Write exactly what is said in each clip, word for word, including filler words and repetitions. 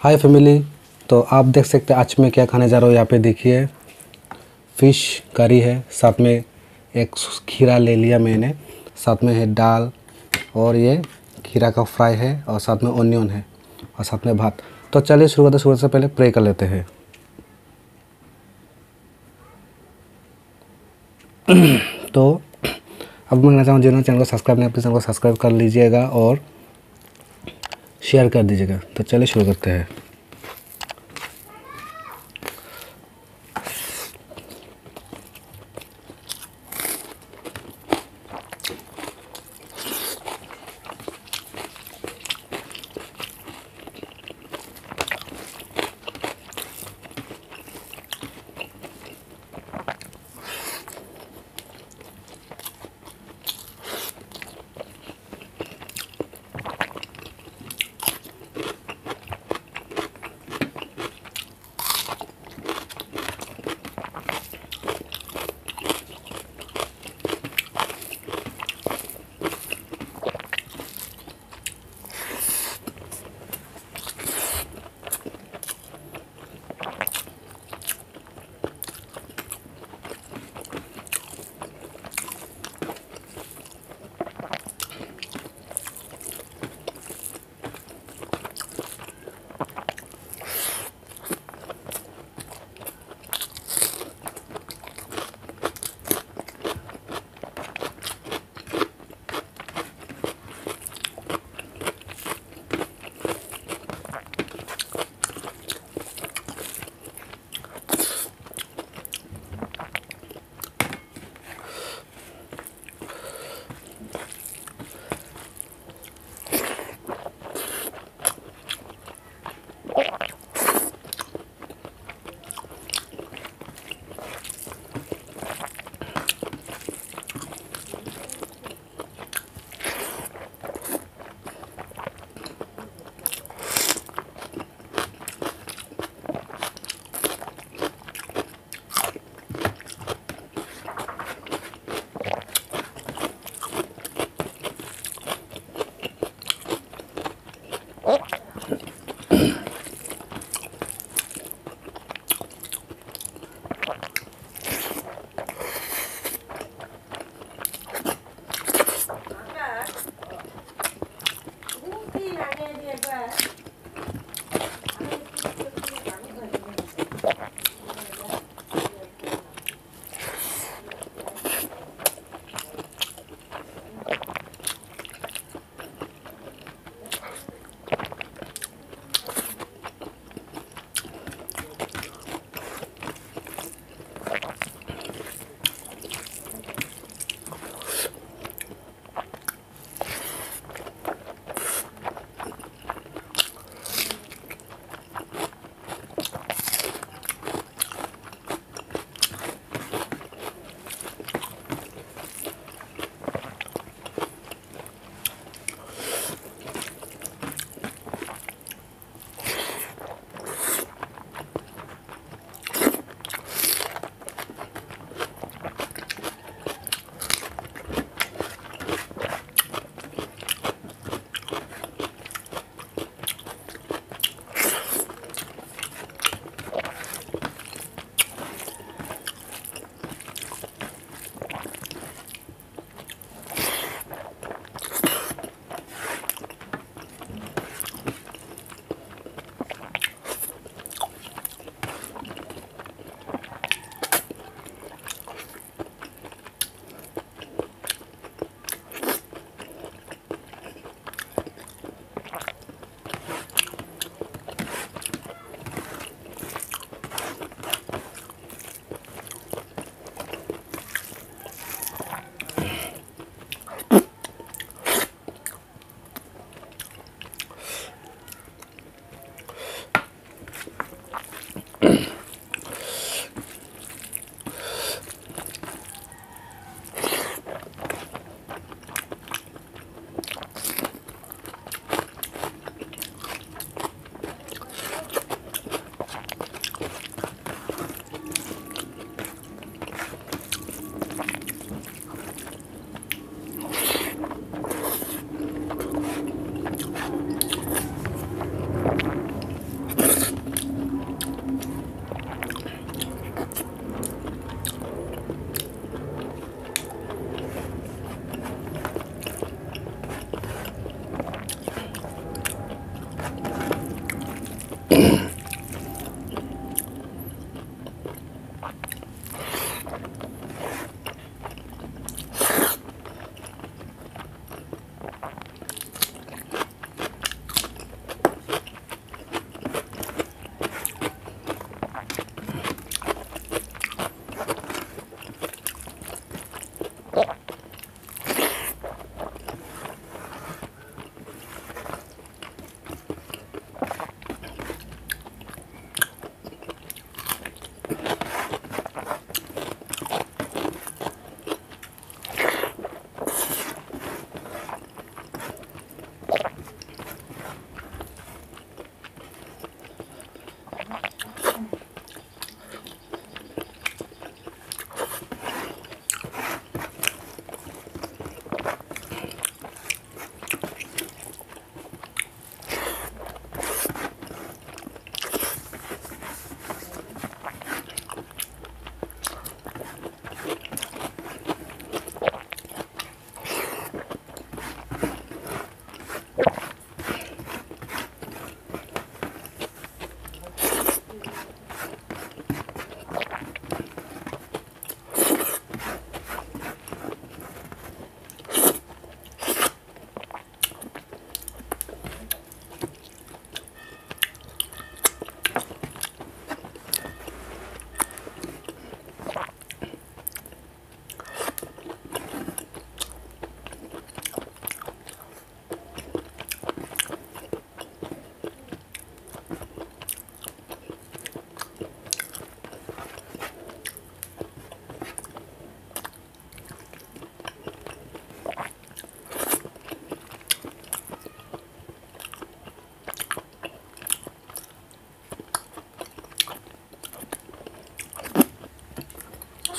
हाय family. तो आप देख सकते हैं आज मैं क्या खाने जा रहा हूँ। यहाँ पे देखिए फ़िश करी है, साथ में एक खीरा ले लिया मैंने, साथ में है दाल और ये खीरा का फ्राई है और साथ में ऑनियन है और साथ में भात। तो चलिए शुरू करते शुरू से पहले प्रे कर लेते हैं। तो अब मैं कहना चाहूँ जिन्होंने चैनल को सब्सक्राइब नहीं अपने चैनल को सब्सक्राइब कर लीजिएगा और शेयर कर दीजिएगा। तो चलिए शुरू करते हैं।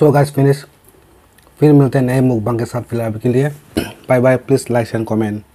सो गाइस फिनिश, फिर मिलते हैं नए मुकबांग के साथ। फिलहाल के लिए bye bye, please like and comment.